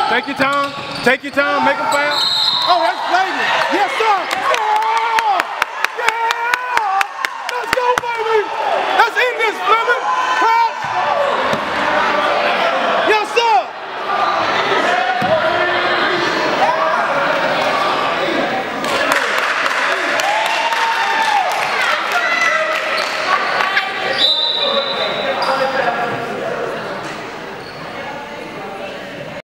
Take your time. Take your time. Make them foul. Oh, that's flagrant. Yes, sir.